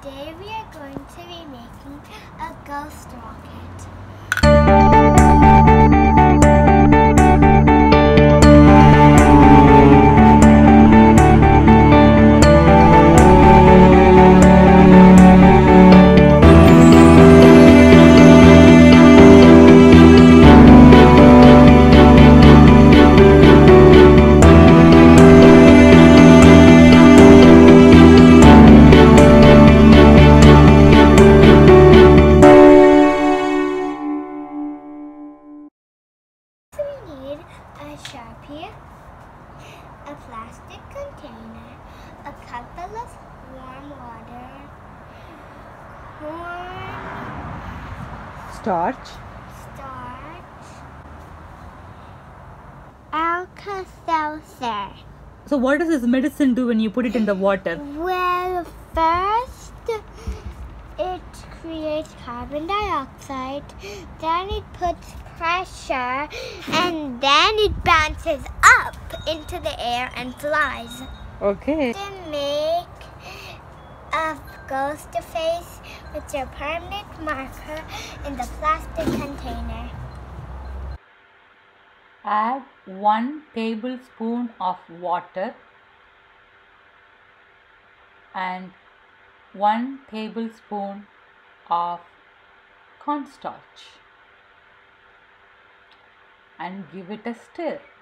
Today we are going to be making a ghost rocket. A Sharpie, a plastic container, a couple of warm water, corn, starch, Alka seltzer. So what does this medicine do when you put it in the water? Well, first it creates carbon dioxide, then it puts pressure, and then it bounces up into the air and flies. Okay. To make a ghost face with your permanent marker in the plastic container. Add 1 tablespoon of water and 1 tablespoon of cornstarch and give it a stir.